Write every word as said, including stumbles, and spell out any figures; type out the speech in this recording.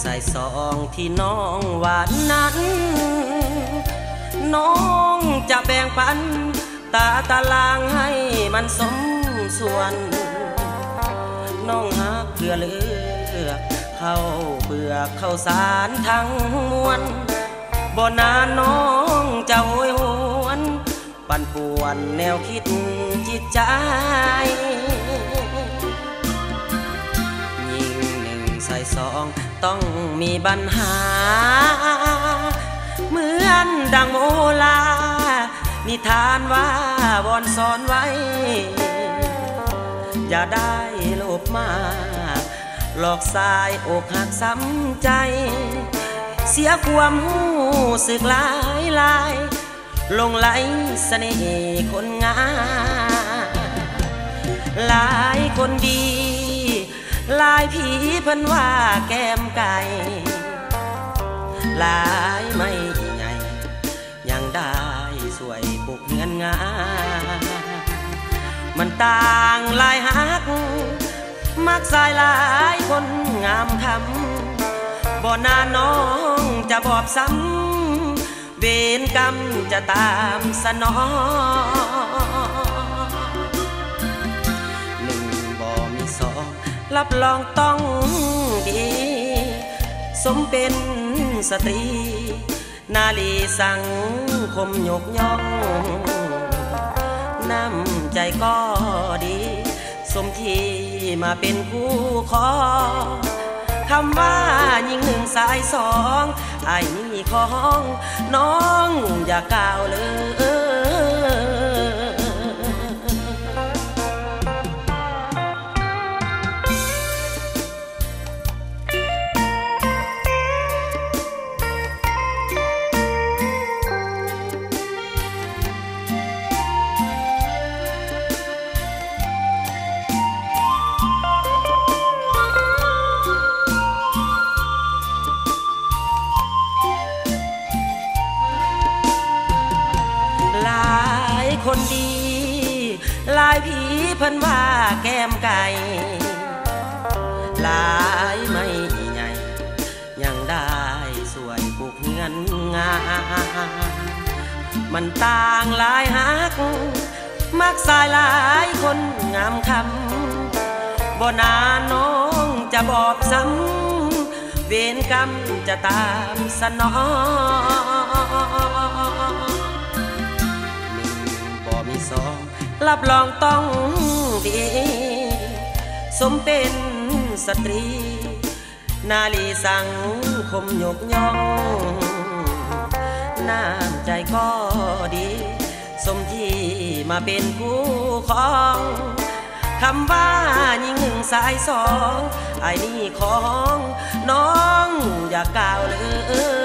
สายสองที่น้องหวานนั้นน้องจะแบ่งปันตาตารางให้มันสมส่วนน้องหักเพื่อเลือกเข้าเบื่อเข้าสารทั้งมวลบ่นานน้องจะโหยหวนปั่นป่วนแนวคิดจิตใจยิ่งหนึ่งใส่สองต้องมีปัญหาเหมือนดังโมลานิทานว่าวอนสอนไว้อย่าได้โลภมากหลอกสายอกหักซ้ำใจเสียความหูสึกหลายหลายลงไหลเสน่ห์คนงามหลายคนดีหลายผีเพิ่นว่าแก้มไก่หลายไม่ใหญ่ยังได้สวยปุกเงินงามันต่างหลายหักมักสายหลายคนงามคำบ่นานน้องจะบอบซ้ำเวรกรรมจะตามสนองหนึ่งบ่มีสองรับรองต้องดีสมเป็นสตรีนาลีสังคมยกย่องน้ำใจก็ดีสมที่มาเป็นคู่ครองคำว่ายิ่งหนึ่งสายสองไอ้นี่ของน้องอย่าก้าวเลยคนดีหลายผีเพิ่นว่าแก้มไก่หลายไม่ใหญ่ยังได้สวยปุกเงินงามันต่างหลายหักมักสายหลายคนงามคำบ่นานน้องจะบอบซ้ำเวรกรรมจะตามสนองมีสองรับรองต้องดีสมเป็นสตรีนาลีสังคมยกย่องน้ำใจก็ดีสมที่มาเป็นผู้ครองคำว่ายิ่งหนึ่งสายสองไอ้นี่ของน้องอย่าก้าวเลย